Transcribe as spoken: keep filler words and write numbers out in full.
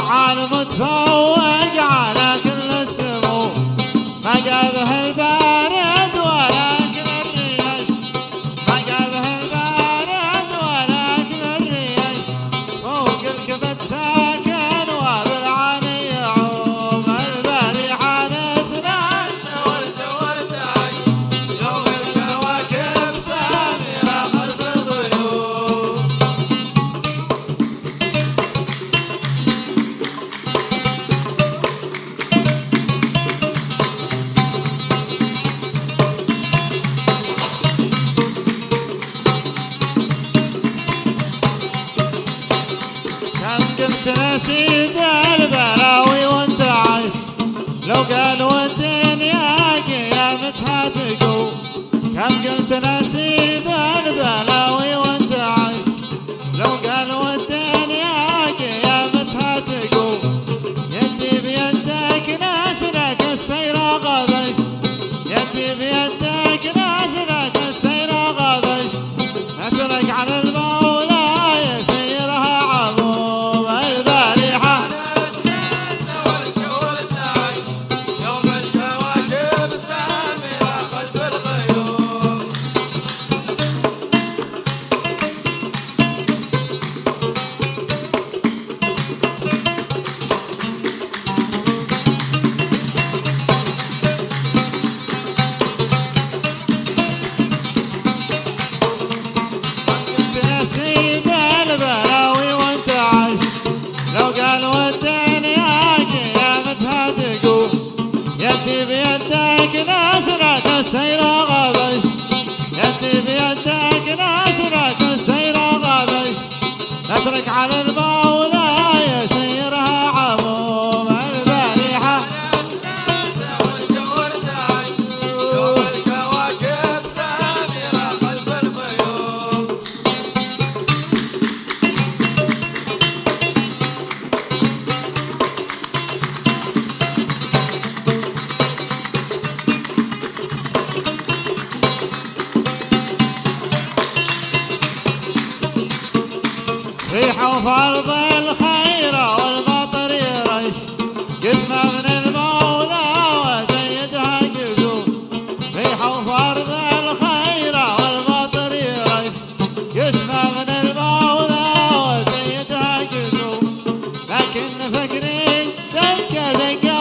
تعال متفوق على كل السمو، ما قابه البارد ولكن الريش، ما قابه البارد ولكن الريش، فوق الكبد ساكن وبالعاني يعوم، البارحة نسرع ولد ورتعش يوم الكواكب سامرة خلف الغيوم. قلت نسيب البلاوي وانت عايش، لو قالوا الدنيا قيامتها تقوم، كم قلت نسيب البلاوي وانت عايش، لو قالوا الدنيا قيامتها تقوم، يدي بيدك ناس لك السير غبش، يدي بيدك ناس لك السير غبش، اترك على المولى يسيرها عظوم، البارحة ناس ناس ولد ورتعش يوم الكواكب سامرة خلف الغيوم. نسيب البلاوي وانت عايش، لو قالوا الدنيا قيامتها تقوم، يدي بيدك ناصرك السير غبش، يدي بيدك ناصرك السير غبش، نترك على المولى يسيرها عموم، البارحة ناس ولد ورتعش يوم الكواكب سامرة خلف الغيوم. ريحة وفرض الخير والمطر يرش، قسمة من المولى وزيدها قدوم، ريحة وفرض الخير والمطر يرش، قسمة من المولى وزيدها قدوم، لكن فكري دقة دقة